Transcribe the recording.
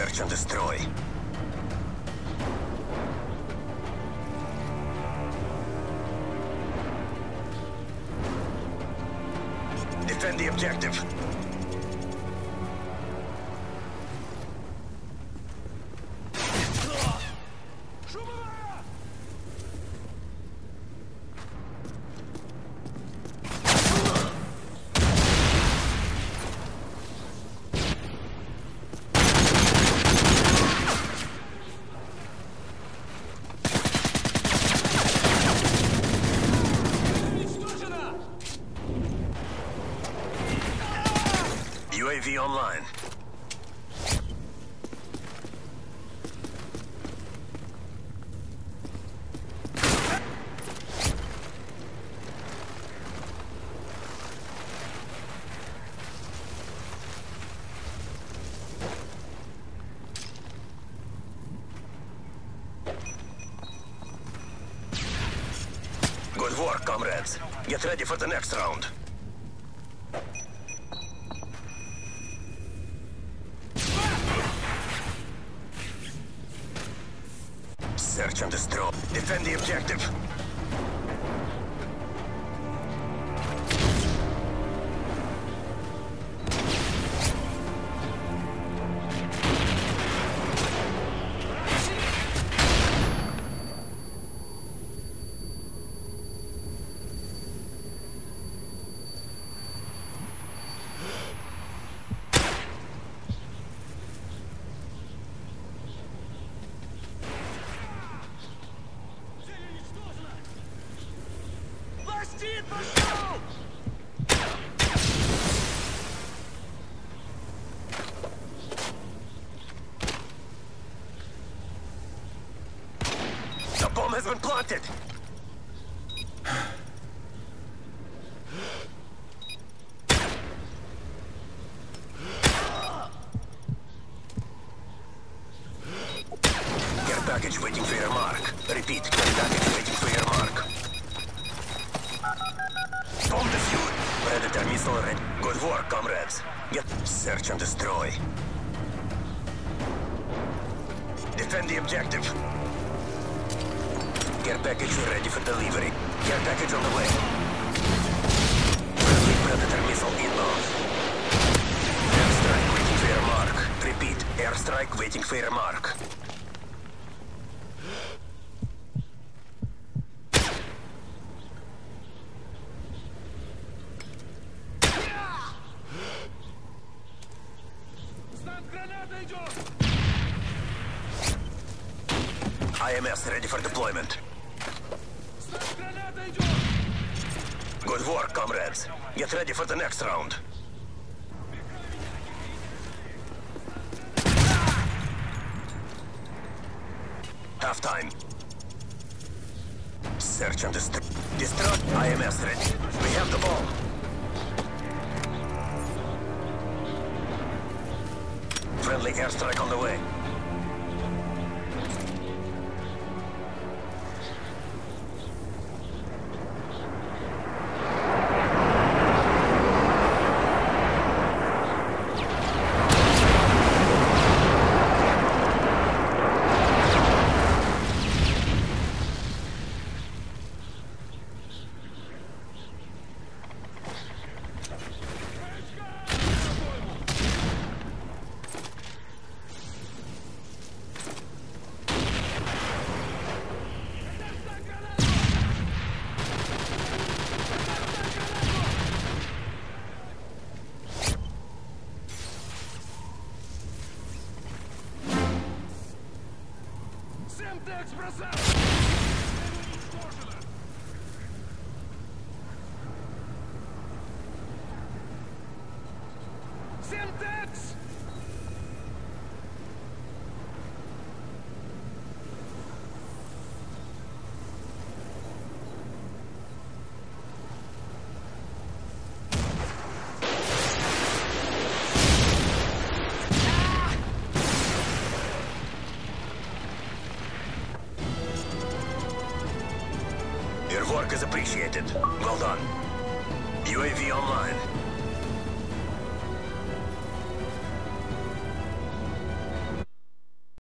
Search and destroy. Defend the objective. UAV online. Good work, comrades. Get ready for the next round. Search and destroy. Defend the objective. The bomb has been planted. Care package waiting for your mark. Repeat, care package waiting for your mark. Bomb defused. Predator missile ready. Good work, comrades. Get search and destroy. Defend the objective. Care package ready for delivery. Care package on the way. Friendly Predator missile inbound. Airstrike waiting for your mark. Repeat, airstrike waiting for your mark. IMS ready for deployment. Good work, comrades. Get ready for the next round. Half time. Search and destroy. Destroy. IMS ready. We have the bomb. Friendly airstrike on the way. Semtex! Your work is appreciated. Well done. UAV online.